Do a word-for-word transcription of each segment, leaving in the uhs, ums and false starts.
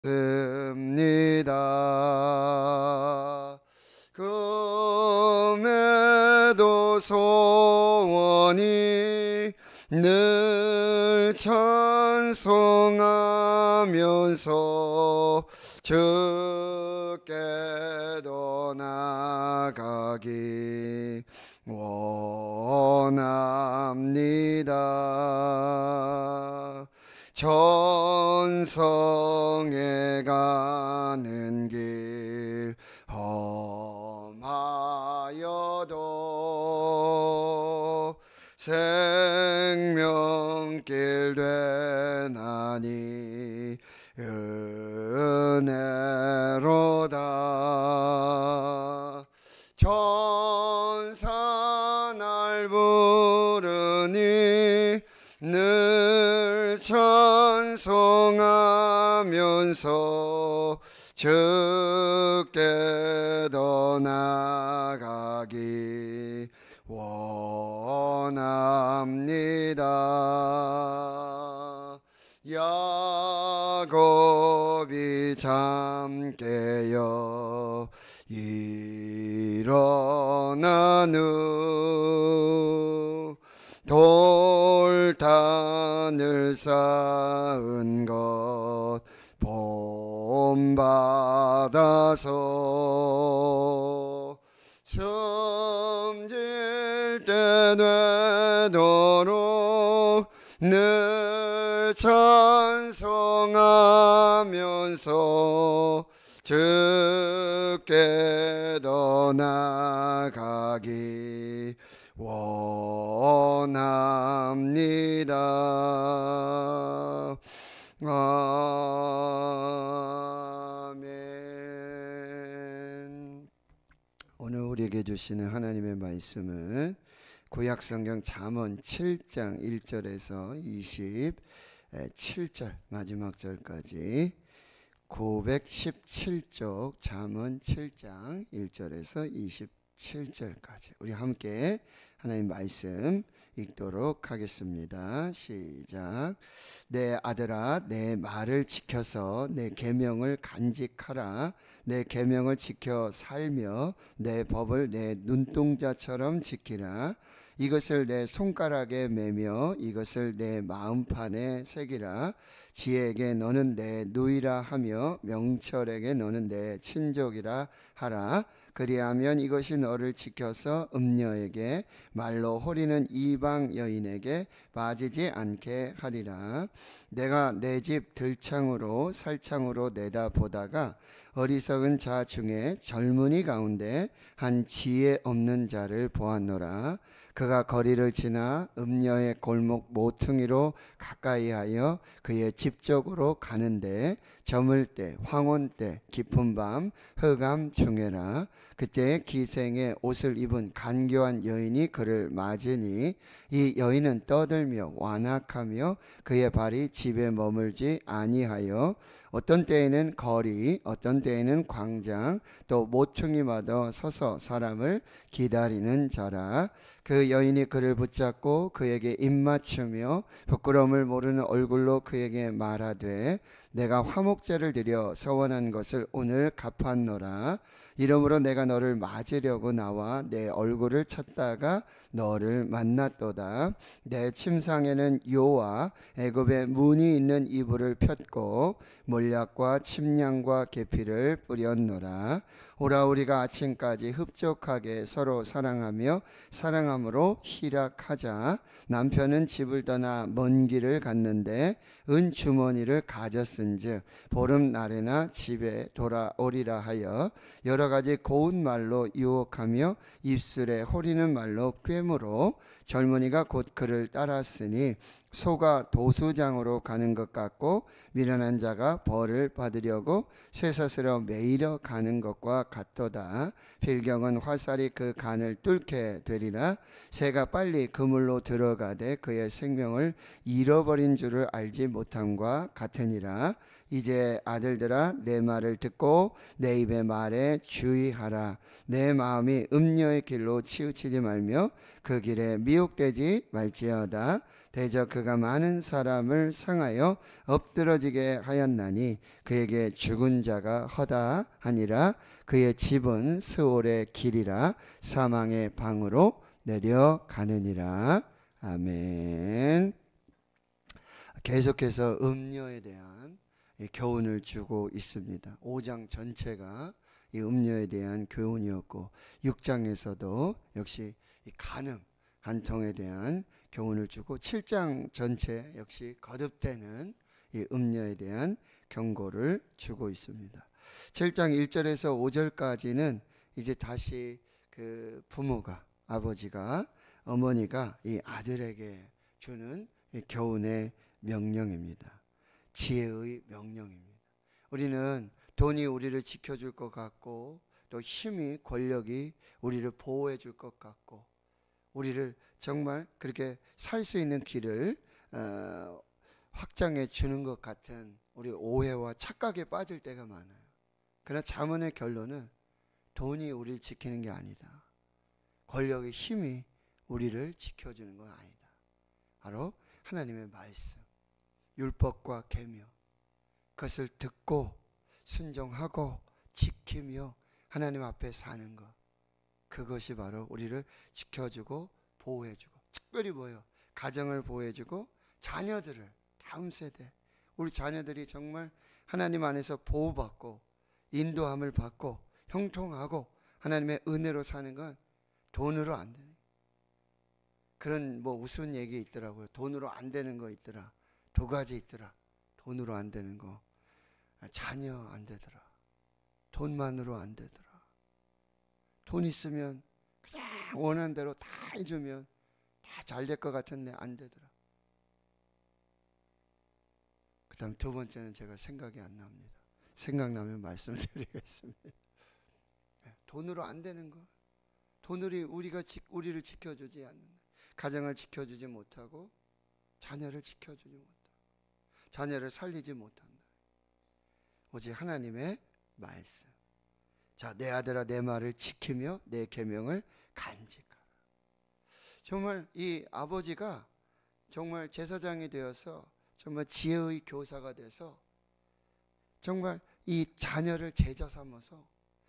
습니다. 금에도 소원이 늘 찬송하면서 주께도 나가기 원합니다. 천성에 가는 길 험하여도 생명길 되나니 은혜로다. 천사 날 부르니 늘 찬송하면서 주께도 나가기 원합니다. 야곱이 잠 깨어 일어난 후 돌단을 쌓은 것 본받아서 숨질 때 되도록 늘 찬송하면서 주께도 나가기 원합니다. 아멘. 오늘 우리에게 주시는 하나님의 말씀은 구약성경 잠언 칠 장 일 절에서 이십칠 절 마지막 절까지 구백십칠 쪽 잠언 칠 장 일 절에서 이십칠 절까지 우리 함께 하나님 말씀 읽도록 하겠습니다. 시작. 내 아들아, 내 말을 지켜서 내 계명을 간직하라. 내 계명을 지켜 살며 내 법을 내 눈동자처럼 지키라. 이것을 내 손가락에 매며 이것을 내 마음판에 새기라. 지혜에게 너는 내 누이라 하며 명철에게 너는 내 친족이라 하라. 그리하면 이것이 너를 지켜서 음녀에게 말로 호리는 이방 여인에게 빠지지 않게 하리라. 내가 내 집 들창으로 살창으로 내다보다가 어리석은 자 중에 젊은이 가운데 한 지혜 없는 자를 보았노라. 그가 거리를 지나 음녀의 골목 모퉁이로 가까이하여 그의 집 쪽으로 가는데 저물 때 황혼 때 깊은 밤 흑암 중에라. 그때 기생의 옷을 입은 간교한 여인이 그를 맞으니 이 여인은 떠들며 완악하며 그의 발이 집에 머물지 아니하여 어떤 때에는 거리 어떤 때에는 광장 또 모퉁이마다 서서 사람을 기다리는 자라. 그 여인이 그를 붙잡고 그에게 입맞추며 부끄러움을 모르는 얼굴로 그에게 말하되 내가 화목제를 드려 서원한 것을 오늘 갚았노라. 이러므로 내가 너를 맞으려고 나와 내 얼굴을 찾다가 너를 만났도다. 내 침상에는 요와 애굽의 문이 있는 이불을 폈고 몰약과 침량과 계피를 뿌렸노라. 오라 우리가 아침까지 흡족하게 서로 사랑하며 사랑함으로 희락하자. 남편은 집을 떠나 먼 길을 갔는데 은 주머니를 가졌은즉 보름날에나 집에 돌아오리라 하여 여러 가지 고운 말로 유혹하며 입술에 호리는 말로 꿰므로 젊은이가 곧 그를 따랐으니 소가 도수장으로 가는 것 같고 미련한 자가 벌을 받으려고 쇠사슬어 매이러 가는 것과 같도다. 필경은 화살이 그 간을 뚫게 되리라. 새가 빨리 그물로 들어가되 그의 생명을 잃어버린 줄을 알지 못함과 같으니라. 이제 아들들아 내 말을 듣고 내 입의 말에 주의하라. 내 마음이 음녀의 길로 치우치지 말며 그 길에 미혹되지 말지어다. 대저 그가 많은 사람을 상하여 엎드러지게 하였나니 그에게 죽은 자가 허다하니라. 그의 집은 스올의 길이라 사망의 방으로 내려가느니라. 아멘. 계속해서 음료에 대한 교훈을 주고 있습니다. 오 장 전체가 이 음료에 대한 교훈이었고 육 장에서도 역시 이 간음, 간통에 대한 교훈을 주고 칠 장 전체 역시 거듭되는 이 음료에 대한 경고를 주고 있습니다. 칠 장 일 절에서 오 절까지는 이제 다시 그 부모가, 아버지가, 어머니가 이 아들에게 주는 이 교훈의 명령입니다. 지혜의 명령입니다. 우리는 돈이 우리를 지켜줄 것 같고 또 힘이, 권력이 우리를 보호해 줄 것 같고 우리를 정말 그렇게 살 수 있는 길을 어, 확장해 주는 것 같은 우리 오해와 착각에 빠질 때가 많아요. 그러나 잠언의 결론은 돈이 우리를 지키는 게 아니다. 권력의 힘이 우리를 지켜주는 건 아니다. 바로 하나님의 말씀, 율법과 계명, 그것을 듣고 순종하고 지키며 하나님 앞에 사는 것, 그것이 바로 우리를 지켜주고 보호해주고, 특별히 뭐예요? 가정을 보호해주고 자녀들을, 다음 세대, 우리 자녀들이 정말 하나님 안에서 보호받고 인도함을 받고 형통하고 하나님의 은혜로 사는 건 돈으로 안 되네. 그런 뭐 우스운 얘기 있더라고요. 돈으로 안 되는 거 있더라. 두 가지 있더라. 돈으로 안 되는 거, 자녀 안 되더라. 돈만으로 안 되더라. 돈 있으면 그냥 원하는 대로 다 해주면 다 잘 될 것 같은데 안 되더라. 그 다음 두 번째는 제가 생각이 안 납니다. 생각나면 말씀드리겠습니다. 돈으로 안 되는 거, 돈으로 우리가 지, 우리를 지켜주지 않는다. 가정을 지켜주지 못하고 자녀를 지켜주지 못하고 자녀를 살리지 못한다. 오직 하나님의 말씀. 자, 내 아들아 내 말을 지키며 내 계명을 간직하라. 정말 이 아버지가 정말 제사장이 되어서 정말 지혜의 교사가 돼서 정말 이 자녀를 제자 삼아서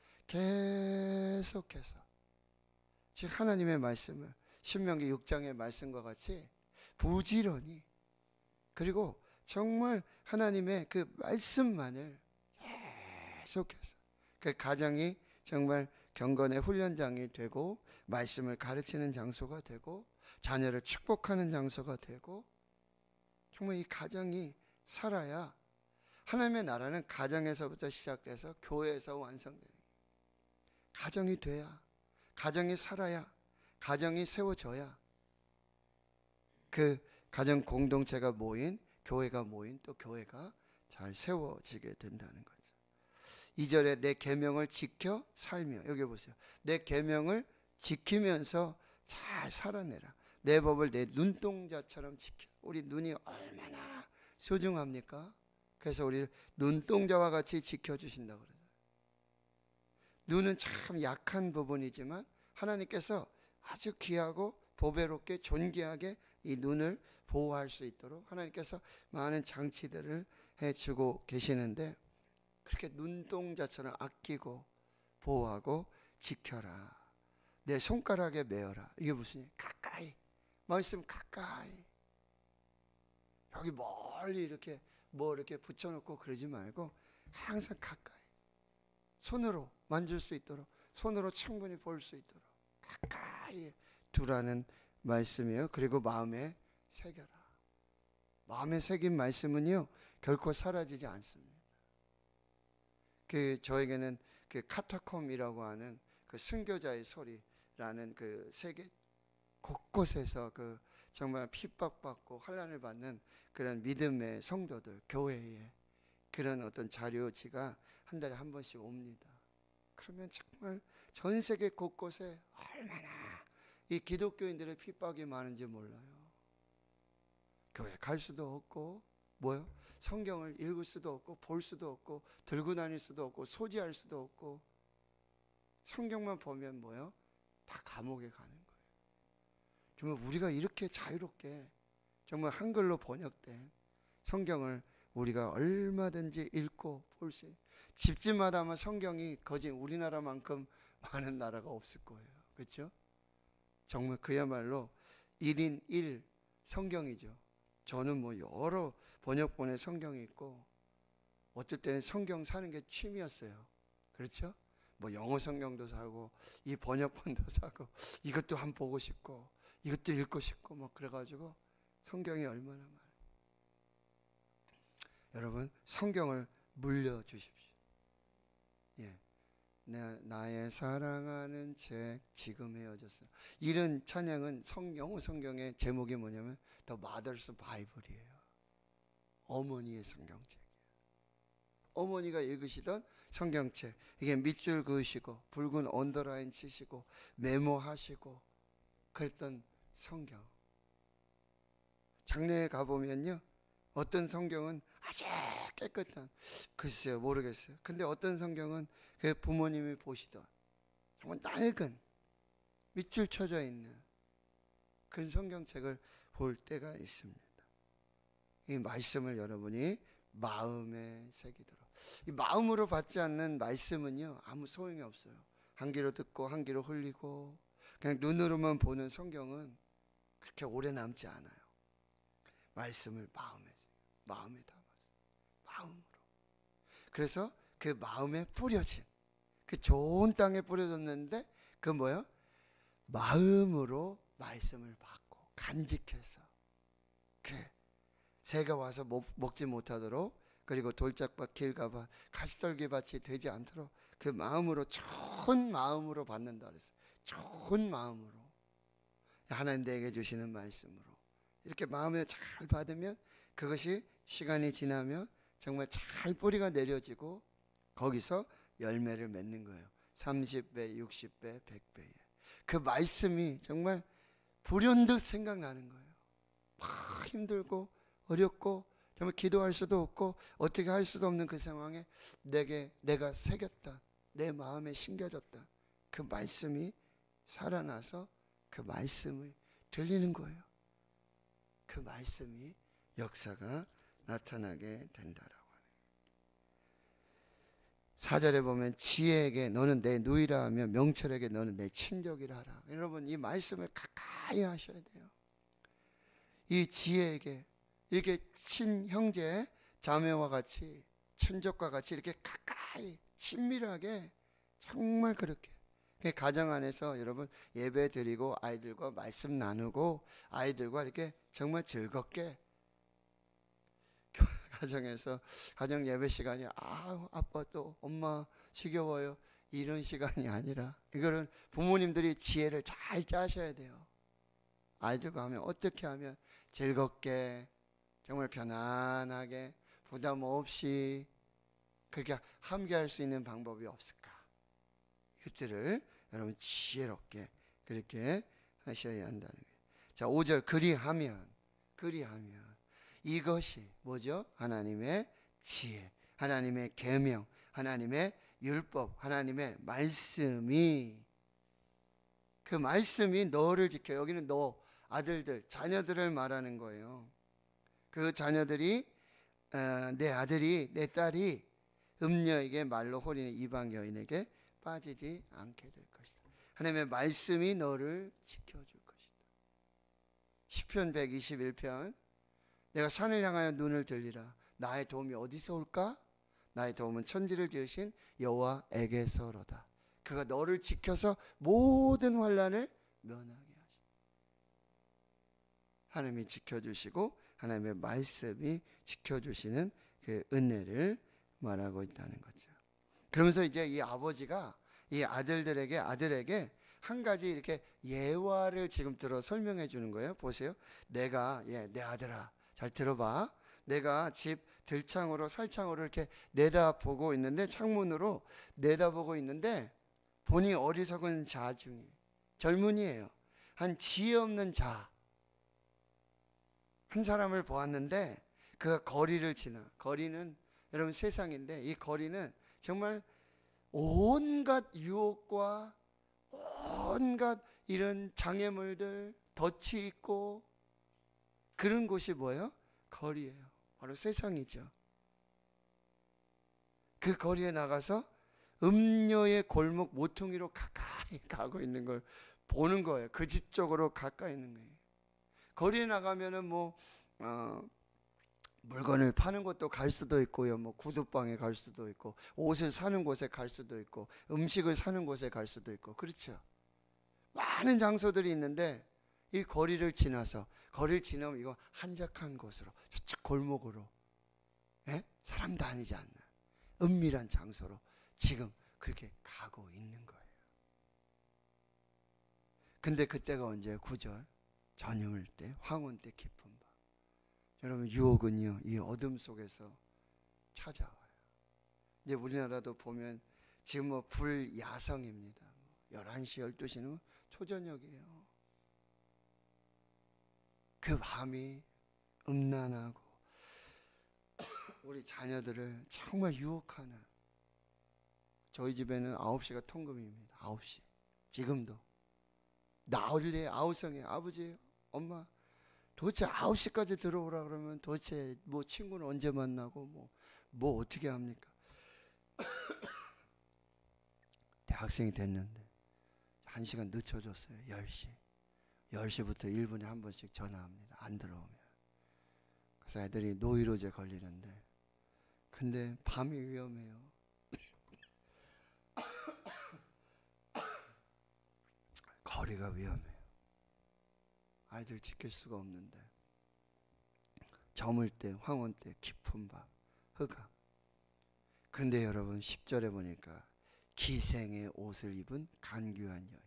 계속해서 즉 하나님의 말씀을 신명기 육 장의 말씀과 같이 부지런히, 그리고 정말 하나님의 그 말씀만을 계속해서 그 가정이 정말 경건의 훈련장이 되고 말씀을 가르치는 장소가 되고 자녀를 축복하는 장소가 되고 정말 이 가정이 살아야 하나님의 나라는 가정에서부터 시작돼서 교회에서 완성되는 거예요. 가정이 돼야, 가정이 살아야, 가정이 세워져야 그 가정 공동체가 모인, 교회가 모인 또 교회가 잘 세워지게 된다는 거죠. 이 절에 내 계명을 지켜 살며, 여기 보세요. 내 계명을 지키면서 잘 살아내라. 내 법을 내 눈동자처럼 지켜. 우리 눈이 얼마나 소중합니까? 그래서 우리 눈동자와 같이 지켜주신다고 그래요. 눈은 참 약한 부분이지만 하나님께서 아주 귀하고 보배롭게 존귀하게 이 눈을 보호할 수 있도록 하나님께서 많은 장치들을 해주고 계시는데 그렇게 눈동자처럼 아끼고 보호하고 지켜라. 내 손가락에 메어라. 이게 무슨 얘기? 가까이. 말씀 가까이. 여기 멀리 이렇게 뭐 이렇게 붙여놓고 그러지 말고 항상 가까이. 손으로 만질 수 있도록, 손으로 충분히 볼 수 있도록 가까이 두라는 말씀이에요. 그리고 마음에 새겨라. 마음에 새긴 말씀은요 결코 사라지지 않습니다. 그 저에게는 그 카타콤이라고 하는 그 순교자의 소리라는 그 세계 곳곳에서 그 정말 핍박받고 환난을 받는 그런 믿음의 성도들, 교회에 그런 어떤 자료지가 한 달에 한 번씩 옵니다. 그러면 정말 전 세계 곳곳에 얼마나 이 기독교인들의 핍박이 많은지 몰라요. 교회 갈 수도 없고 뭐요? 성경을 읽을 수도 없고 볼 수도 없고 들고 다닐 수도 없고 소지할 수도 없고 성경만 보면 뭐요? 다 감옥에 가는 거예요. 정말 우리가 이렇게 자유롭게 정말 한글로 번역된 성경을 우리가 얼마든지 읽고 볼 수 있어요. 집집마다 아마 성경이 거진 우리나라만큼 많은 나라가 없을 거예요. 그렇죠? 정말 그야말로 일 인 일 성경이죠. 저는 뭐 여러 번역본의 성경이 있고 어떨 때는 성경 사는 게 취미였어요. 그렇죠? 뭐 영어 성경도 사고 이 번역본도 사고 이것도 한번 보고 싶고 이것도 읽고 싶고 뭐 그래가지고 성경이 얼마나 많아요. 여러분 성경을 물려주십시오. 예, 내, 나의 사랑하는 책 지금 헤어졌어. 이런 찬양은 성, 영어 성경의 제목이 뭐냐면 The Mother's Bible이에요. 어머니의 성경책이에요. 어머니가 읽으시던 성경책, 이게 밑줄 그으시고 붉은 언더라인 치시고 메모하시고 그랬던 성경. 장례에 가보면요, 어떤 성경은 아주 깨끗한, 글쎄요 모르겠어요. 근데 어떤 성경은 그 부모님이 보시던 정말 낡은 밑줄 쳐져 있는 그런 성경책을 볼 때가 있습니다. 이 말씀을 여러분이 마음에 새기도록. 이 마음으로 받지 않는 말씀은요 아무 소용이 없어요. 한 귀로 듣고 한 귀로 흘리고 그냥 눈으로만 보는 성경은 그렇게 오래 남지 않아요. 말씀을 마음에 마음에 담아서 마음으로. 그래서 그 마음에 뿌려진 그 좋은 땅에 뿌려졌는데 그 뭐야? 마음으로 말씀을 받고 간직해서 그 새가 와서 먹, 먹지 못하도록, 그리고 돌짝밭 길가밭 가시떨기밭이 되지 않도록 그 마음으로, 좋은 마음으로 받는다 그랬어요. 좋은 마음으로 하나님 내게 주시는 말씀으로 이렇게 마음에 잘 받으면 그것이 시간이 지나면 정말 잘 뿌리가 내려지고 거기서 열매를 맺는 거예요. 삼십 배, 육십 배, 백 배에. 그 말씀이 정말 불현듯 생각나는 거예요. 막 힘들고 어렵고 정말 기도할 수도 없고 어떻게 할 수도 없는 그 상황에 내게 내가 새겼다, 내 마음에 심겨졌다, 그 말씀이 살아나서 그 말씀이 들리는 거예요. 그 말씀이 역사가 나타나게 된다라고 하네요. 사 절에 보면 지혜에게 너는 내 누이라 하며 명철에게 너는 내 친족이라 하라. 여러분 이 말씀을 가까이 하셔야 돼요. 이 지혜에게 이렇게 친형제 자매와 같이 친족과 같이 이렇게 가까이 친밀하게 정말 그렇게 가정 안에서 여러분 예배 드리고 아이들과 말씀 나누고 아이들과 이렇게 정말 즐겁게 가정에서 가정 예배 시간이 아 아빠 또 엄마 지겨워요 이런 시간이 아니라 이거는 부모님들이 지혜를 잘 짜셔야 돼요. 아이들과 하면 어떻게 하면 즐겁게 정말 편안하게 부담 없이 그렇게 함께할 수 있는 방법이 없을까? 이것들을 여러분 지혜롭게 그렇게 하셔야 한다는 거예요. 자, 오 절 그리하면 그리하면 이것이 뭐죠? 하나님의 지혜, 하나님의 계명, 하나님의 율법, 하나님의 말씀이, 그 말씀이 너를 지켜. 여기는 너 아들들 자녀들을 말하는 거예요. 그 자녀들이 어, 내 아들이 내 딸이 음녀에게 말로 홀리는 이방 여인에게 빠지지 않게 될 것이다. 하나님의 말씀이 너를 지켜줄 것이다. 시편 백이십일 편 내가 산을 향하여 눈을 들리라. 나의 도움이 어디서 올까? 나의 도움은 천지를 지으신 여호와에게서로다. 그가 너를 지켜서 모든 환난을 면하게 하시다. 하나님이 지켜주시고 하나님의 말씀이 지켜주시는 그 은혜를 말하고 있다는 거죠. 그러면서 이제 이 아버지가 이 아들들에게 아들에게 한 가지 이렇게 예화를 지금 들어 설명해 주는 거예요. 보세요. 내가 예, 내 아들아 잘 들어봐. 내가 집 들창으로 살창으로 이렇게 내다보고 있는데, 창문으로 내다보고 있는데 보니 어리석은 자 중에 젊은이에요. 한 지혜 없는 자 한 사람을 보았는데 그가 거리를 지나, 거리는 여러분 세상인데 이 거리는 정말 온갖 유혹과 온갖 이런 장애물들, 덫이 있고 그런 곳이 뭐예요? 거리예요. 바로 세상이죠. 그 거리에 나가서 음료의 골목 모퉁이로 가까이 가고 있는 걸 보는 거예요. 그 집 쪽으로 가까이 있는 거예요. 거리에 나가면은 뭐 어, 물건을 파는 곳도 갈 수도 있고요. 뭐 구두방에 갈 수도 있고, 옷을 사는 곳에 갈 수도 있고, 음식을 사는 곳에 갈 수도 있고, 그렇죠. 많은 장소들이 있는데 이 거리를 지나서, 거리를 지나면 이거 한적한 곳으로, 저쪽 골목으로, 예? 사람 다니지 않는 은밀한 장소로 지금 그렇게 가고 있는 거예요. 근데 그때가 언제? 구절 저녁을 때, 황혼 때 깊은 밤. 여러분, 유혹은요 이 어둠 속에서 찾아와요. 이제 우리나라도 보면 지금 뭐 불야성입니다. 열한 시, 열두 시는 초저녁이에요. 그 밤이 음란하고 우리 자녀들을 정말 유혹하는, 저희 집에는 아홉 시가 통금입니다. 아홉 시. 지금도 나 어릴 때 아우성에 아버지, 엄마 도대체 아홉 시까지 들어오라 그러면 도대체 뭐 친구는 언제 만나고 뭐, 뭐 어떻게 합니까? 대학생이 됐는데 한 시간 늦춰줬어요. 열 시. 열 시부터 일 분에 한 번씩 전화합니다. 안 들어오면. 그래서 애들이 노이로제 걸리는데, 근데 밤이 위험해요. 거리가 위험해요. 아이들 지킬 수가 없는데, 저물 때, 황혼 때, 깊은 밤, 흑암. 그런데 여러분, 십 절에 보니까 기생의 옷을 입은 간교한 여인.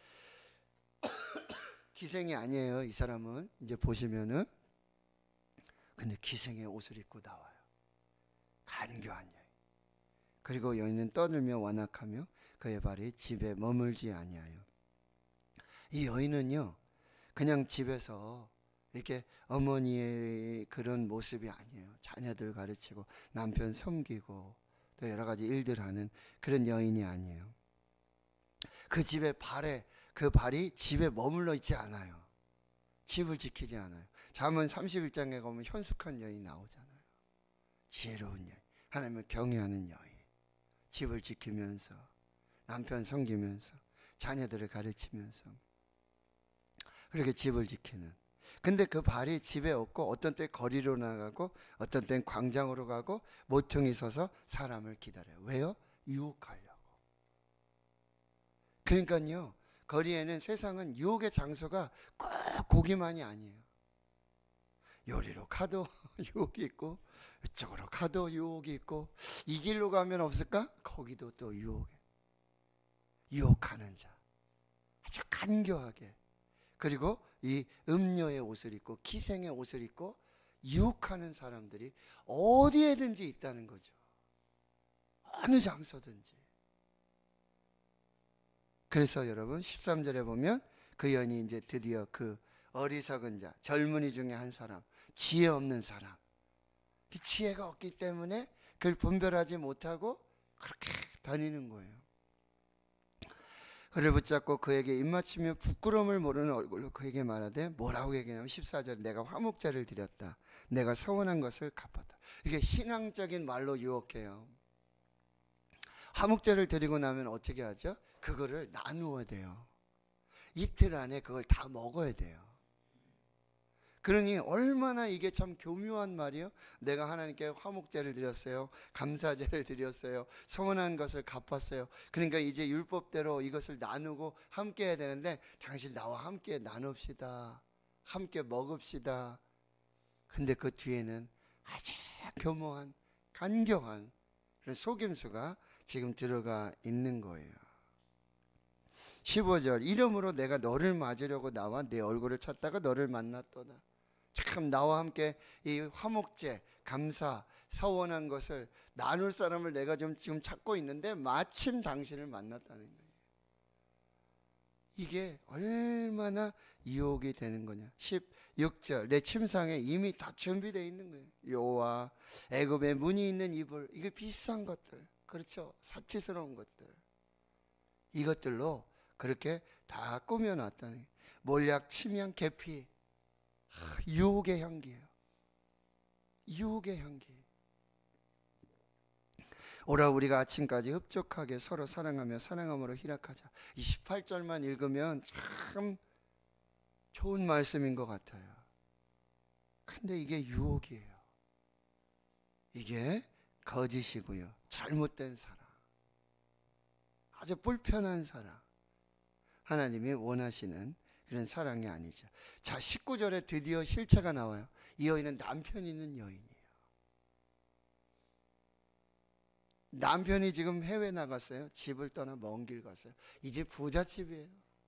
기생이 아니에요, 이 사람은. 이제 보시면은. 근데 기생의 옷을 입고 나와요. 간교한 여인. 그리고 여인은 떠들며 완악하며 그의 발이 집에 머물지 아니하여. 이 여인은요 그냥 집에서 이렇게 어머니의 그런 모습이 아니에요. 자녀들 가르치고 남편 섬기고 또 여러 가지 일들 하는 그런 여인이 아니에요. 그 집의 발에, 그 발이 집에 머물러 있지 않아요. 집을 지키지 않아요. 잠언 삼십일 장에 가면 현숙한 여인 나오잖아요. 지혜로운 여인, 하나님을 경외하는 여인, 집을 지키면서 남편 섬기면서 자녀들을 가르치면서 그렇게 집을 지키는. 근데 그 발이 집에 없고 어떤 때 거리로 나가고 어떤 때는 광장으로 가고 모퉁이 서서 사람을 기다려요. 왜요? 유혹하려고. 그러니까요 거리에는, 세상은 유혹의 장소가 꼭 고기만이 아니에요. 요리로 가도 유혹이 있고 이쪽으로 가도 유혹이 있고, 이 길로 가면 없을까? 거기도 또 유혹해. 유혹하는 자, 아주 간교하게. 그리고 이 음료의 옷을 입고 기생의 옷을 입고 유혹하는 사람들이 어디에든지 있다는 거죠. 어느 장소든지. 그래서 여러분 십삼 절에 보면 그 여인이 이제 드디어 그 어리석은 자, 젊은이 중에 한 사람, 지혜 없는 사람, 그 지혜가 없기 때문에 그걸 분별하지 못하고 그렇게 다니는 거예요. 그를 붙잡고 그에게 입맞추며 부끄러움을 모르는 얼굴로 그에게 말하되, 뭐라고 얘기하냐면 십사 절, 내가 화목제를 드렸다. 내가 서원한 것을 갚았다. 이게 신앙적인 말로 유혹해요. 화목제를 드리고 나면 어떻게 하죠? 그거를 나누어야 돼요. 이틀 안에 그걸 다 먹어야 돼요. 그러니 얼마나 이게 참 교묘한 말이에요. 내가 하나님께 화목제를 드렸어요. 감사제를 드렸어요. 서원한 것을 갚았어요. 그러니까 이제 율법대로 이것을 나누고 함께 해야 되는데, 당신 나와 함께 나눕시다. 함께 먹읍시다. 근데 그 뒤에는 아주 교묘한, 간교한 그런 속임수가 지금 들어가 있는 거예요. 십오 절, 이러므로 내가 너를 맞으려고 나와 내 얼굴을 찾다가 너를 만났도다. 참 나와 함께 이 화목제, 감사, 서원한 것을 나눌 사람을 내가 좀 지금 찾고 있는데 마침 당신을 만났다는 거예요. 이게 얼마나 유혹이 되는 거냐. 십육 절, 내 침상에 이미 다 준비되어 있는 거예요. 요와 애굽의 무늬 있는 이불, 이게 비싼 것들, 그렇죠, 사치스러운 것들, 이것들로 그렇게 다 꾸며놨다는 거예요. 몰약, 침향, 계피, 유혹의 향기예요. 유혹의 향기. 오라 우리가 아침까지 흡족하게 서로 사랑하며 사랑함으로 희락하자. 이 십팔 절만 읽으면 참 좋은 말씀인 것 같아요. 근데 이게 유혹이에요. 이게 거짓이고요. 잘못된 사랑. 아주 불편한 사랑. 하나님이 원하시는 그런 사랑이 아니죠. 자, 십구 절에 드디어 실체가 나와요. 이 여인은 남편 있는 여인이에요. 남편이 지금 해외 나갔어요. 집을 떠나 먼 길 갔어요. 이 집 부잣집이에요.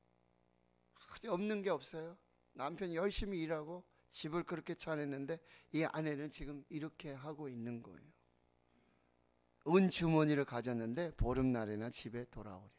없는 게 없어요. 남편이 열심히 일하고 집을 그렇게 차렸는데 이 아내는 지금 이렇게 하고 있는 거예요. 은 주머니를 가졌는데 보름날에나 집에 돌아오리라.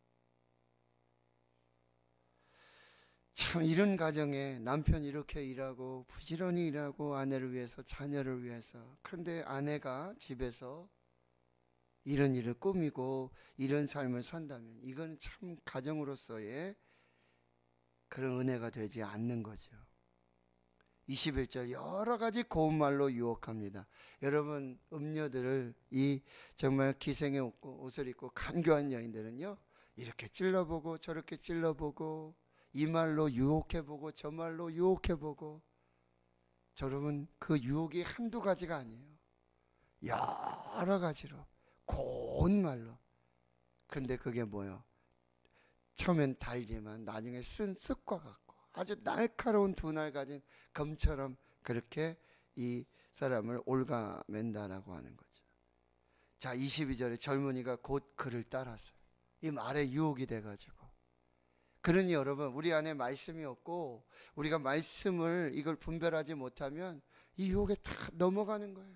참 이런 가정에 남편이 이렇게 일하고 부지런히 일하고 아내를 위해서 자녀를 위해서, 그런데 아내가 집에서 이런 일을 꾸미고 이런 삶을 산다면 이건 참 가정으로서의 그런 은혜가 되지 않는 거죠. 이십일 절 여러 가지 고운 말로 유혹합니다. 여러분, 음녀들을, 이 정말 기생의 옷을 입고 간교한 여인들은요, 이렇게 찔러보고 저렇게 찔러보고 이 말로 유혹해보고 저 말로 유혹해보고, 여러분 그 유혹이 한두 가지가 아니에요. 여러 가지로 고운 말로. 그런데 그게 뭐예요? 처음엔 달지만 나중에 쓴 습과 같고 아주 날카로운 두 날 가진 검처럼 그렇게 이 사람을 올가맨다라고 하는 거죠. 자, 이십이 절에 젊은이가 곧 그를 따랐어요. 이 말에 유혹이 돼가지고. 그러니 여러분, 우리 안에 말씀이 없고 우리가 말씀을 이걸 분별하지 못하면 이 유혹에 다 넘어가는 거예요.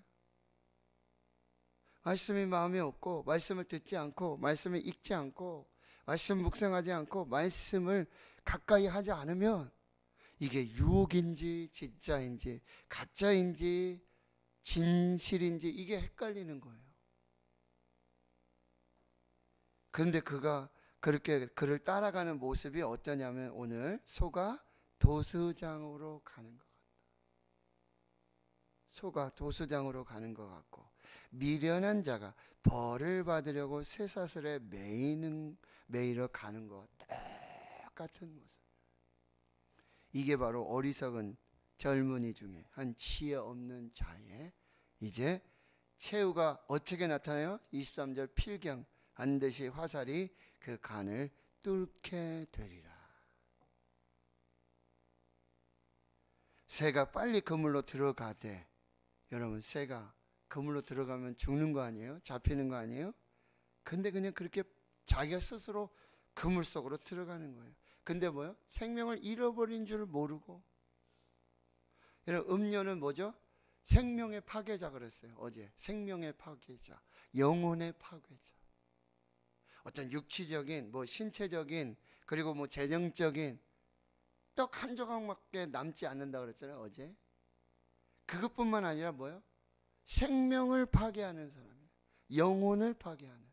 말씀이 마음에 없고 말씀을 듣지 않고 말씀을 읽지 않고 말씀 묵상하지 않고 말씀을 가까이 하지 않으면 이게 유혹인지 진짜인지 가짜인지 진실인지 이게 헷갈리는 거예요. 그런데 그가 그렇게 그를 따라가는 모습이 어떠냐면 오늘 소가 도수장으로 가는 것 같다. 소가 도수장으로 가는 것 같고, 미련한 자가 벌을 받으려고 쇠사슬에 매이는, 매이러 가는 것 똑같은 모습. 이게 바로 어리석은 젊은이 중에 한 지혜 없는 자의 이제 최후가 어떻게 나타나요? 이십삼 절 필경, 반드시 화살이 그 간을 뚫게 되리라. 새가 빨리 그물로 들어가되, 여러분 새가 그물로 들어가면 죽는 거 아니에요? 잡히는 거 아니에요? 근데 그냥 그렇게 자기가 스스로 그물 속으로 들어가는 거예요. 근데 뭐요? 생명을 잃어버린 줄 모르고. 여러분, 음료는 뭐죠? 생명의 파괴자 그랬어요. 어제 생명의 파괴자, 영혼의 파괴자. 어떤 육체적인, 뭐 신체적인, 그리고 뭐 재정적인 떡 한 조각밖에 남지 않는다 그랬잖아요, 어제. 그것뿐만 아니라 뭐요? 생명을 파괴하는 사람이에요. 영혼을 파괴하는.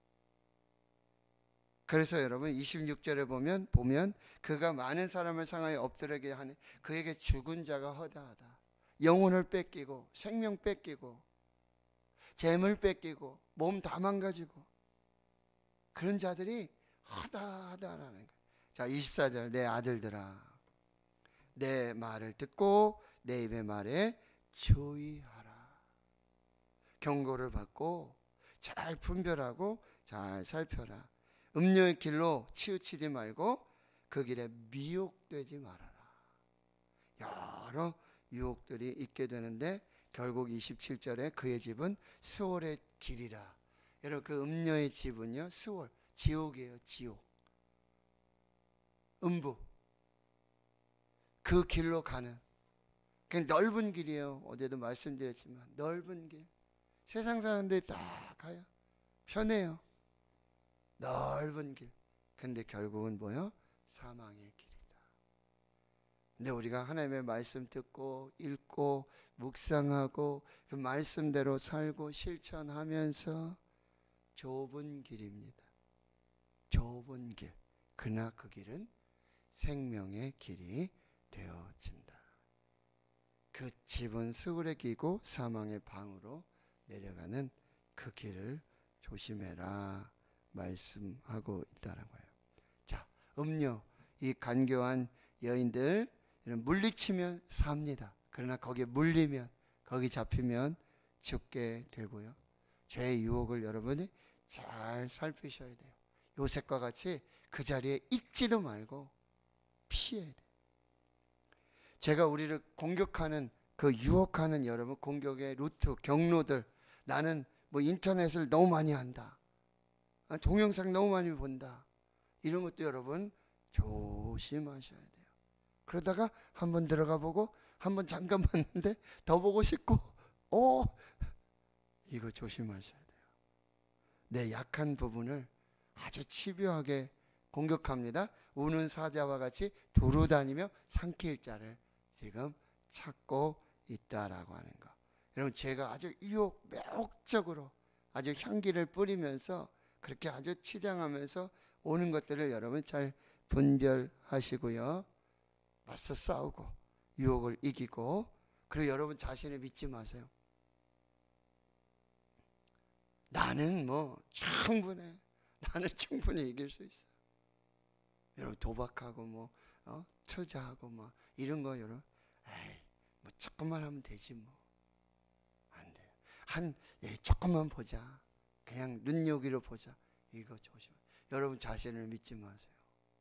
그래서 여러분 이십육 절에 보면 보면 그가 많은 사람을 상하여 엎드리게 하니 그에게 죽은 자가 허다하다. 영혼을 뺏기고 생명 뺏기고 재물 뺏기고 몸 다 망가지고 그런 자들이 허다하다라는 거예요. 자, 이십사 절, 내 아들들아 내 말을 듣고 내 입의 말에 주의하라. 경고를 받고 잘 분별하고 잘 살펴라. 음료의 길로 치우치지 말고 그 길에 미혹되지 말아라. 여러 유혹들이 있게 되는데 결국 이십칠 절에 그의 집은 스월의 길이라. 여러분, 그 음녀의 집은요, 스월, 지옥이에요. 지옥, 음부, 그 길로 가는 그 넓은 길이에요. 어제도 말씀드렸지만 넓은 길. 세상 사람들이 다 가요. 편해요. 넓은 길. 근데 결국은 뭐요? 사망의 길이다. 근데 우리가 하나님의 말씀 듣고 읽고 묵상하고 그 말씀대로 살고 실천하면서 좁은 길입니다. 좁은 길. 그러나 그 길은 생명의 길이 되어진다. 그 집은 스울에 끼고 사망의 방으로 내려가는 그 길을 조심해라 말씀하고 있다는 거예요. 자, 음료, 이 간교한 여인들 물리치면 삽니다. 그러나 거기에 물리면, 거기 잡히면 죽게 되고요. 죄의 유혹을 여러분이 잘 살피셔야 돼요. 요셉과 같이 그 자리에 있지도 말고 피해야 돼요. 제가 우리를 공격하는 그 유혹하는 여러분 공격의 루트, 경로들, 나는 뭐 인터넷을 너무 많이 한다, 동영상 너무 많이 본다, 이런 것도 여러분 조심하셔야 돼요. 그러다가 한번 들어가 보고 한번 잠깐 봤는데 더 보고 싶고, 어 이거 조심하셔야 돼요. 내 약한 부분을 아주 집요하게 공격합니다. 우는 사자와 같이 두루 다니며 삼킬 자를 지금 찾고 있다라고 하는 거. 여러분, 제가 아주 유혹 매혹적으로 아주 향기를 뿌리면서 그렇게 아주 치장하면서 오는 것들을 여러분 잘 분별하시고요. 맞서 싸우고 유혹을 이기고, 그리고 여러분 자신을 믿지 마세요. 나는 뭐 충분해, 나는 충분히 이길 수 있어. 여러분 도박하고 뭐 어? 투자하고 뭐 이런 거 여러분, 에이 뭐 조금만 하면 되지 뭐. 안 돼요. 한 예, 조금만 보자, 그냥 눈요기로 보자, 이거 조심. 여러분 자신을 믿지 마세요.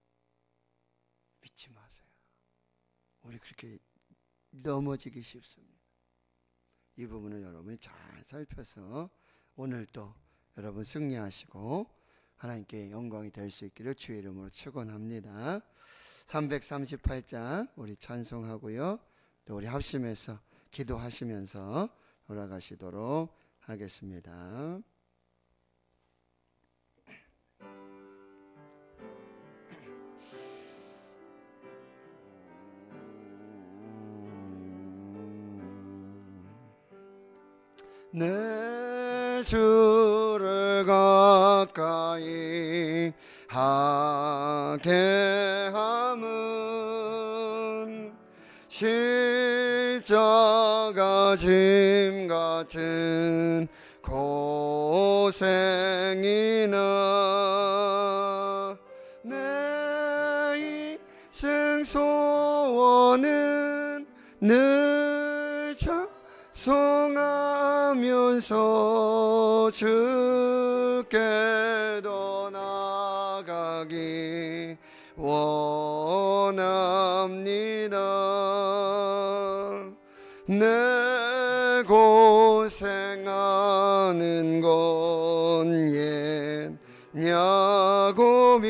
믿지 마세요. 우리 그렇게 넘어지기 쉽습니다. 이 부분을 여러분이 잘 살펴서 오늘도 여러분 승리하시고 하나님께 영광이 될 수 있기를 주의 이름으로 축원합니다. 삼백삼십팔 장 우리 찬송하고요, 또 우리 합심해서 기도하시면서 돌아가시도록 하겠습니다. 내 주를 가까이 하게 함은 십자가 짐 같은 고생이나 내 인생 소원은 늘 찬송하면서 주께 더 나아가기 원합니다. 내 고생하는 건 옛 야곱이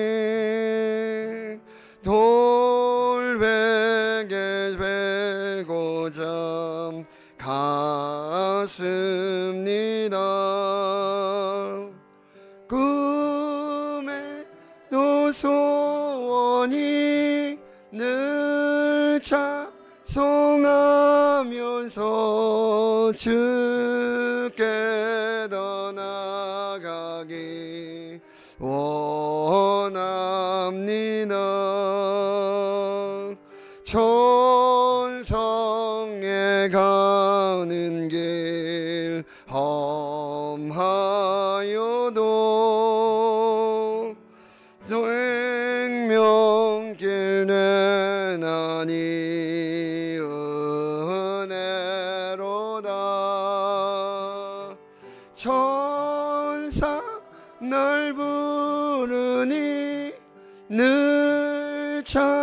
돌베개 베고자 갔습니다. 꿈의 또 소원이 늘 찬송하면서 주께 더 나아가기 원합니다. 천성에 가는 길 험하여도 생명길 내나니 은혜로다. 천사 날 부르니 늘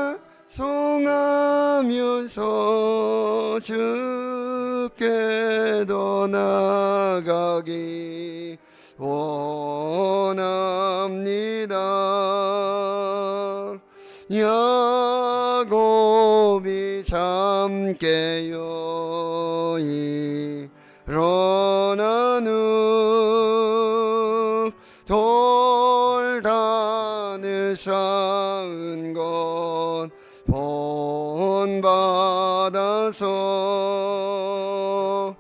찬송하면서 주께 더 나아가기 원합니다. 야곱이 잠깨어 일어난 후 돌단을 쌓은 것 본받아서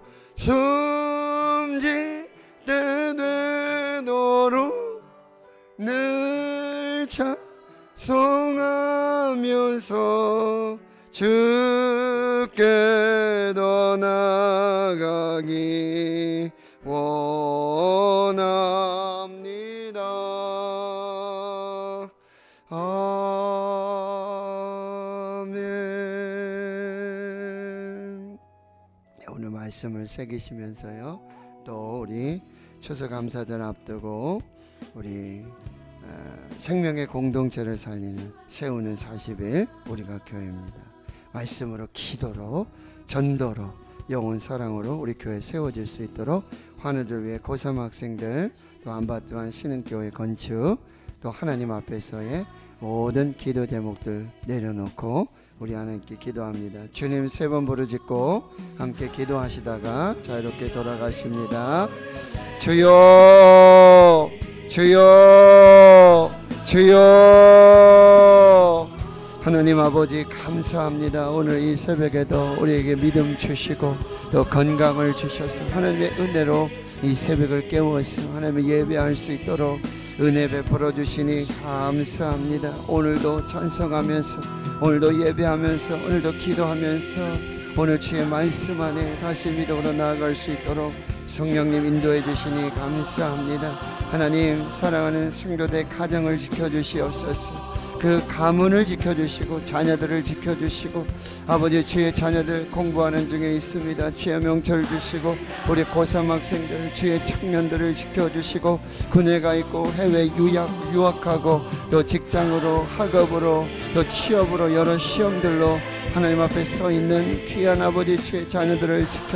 숨질 때 되도록 늘 찬송하면서 주께 나가기 원합니다. 아멘. 오늘 말씀을 새기시면서요, 또 우리 추수감사절 앞두고 우리 생명의 공동체를 살리는 세우는 사십 일 우리가 교회입니다. 말씀으로, 기도로, 전도로, 영혼 사랑으로 우리 교회 세워질 수 있도록 환우들 위해 고삼 학생들, 또 안바또한 신흥교회 건축, 또 하나님 앞에서의 모든 기도 제목들 내려놓고 우리 하나님께 기도합니다. 주님 세 번 부르짖고 함께 기도하시다가 자유롭게 돌아가십니다. 주여, 주여, 주여. 하나님 아버지 감사합니다. 오늘 이 새벽에도 우리에게 믿음 주시고 또 건강을 주셔서 하나님의 은혜로 이 새벽을 깨워서 하나님의 예배할 수 있도록 은혜 베풀어 주시니 감사합니다. 오늘도 찬송하면서, 오늘도 예배하면서, 오늘도 기도하면서 오늘 주의 말씀 안에 다시 믿음으로 나아갈 수 있도록 성령님 인도해 주시니 감사합니다. 하나님, 사랑하는 성도들 가정을 지켜주시옵소서. 그 가문을 지켜주시고 자녀들을 지켜주시고, 아버지 주의 자녀들 공부하는 중에 있습니다. 주의 명철 주시고 우리 고삼 학생들, 주의 청년들을 지켜주시고 군에가 있고 해외 유학, 유학하고 또 직장으로, 학업으로, 또 취업으로, 여러 시험들로 하나님 앞에 서 있는 귀한 아버지 주의 자녀들을 지켜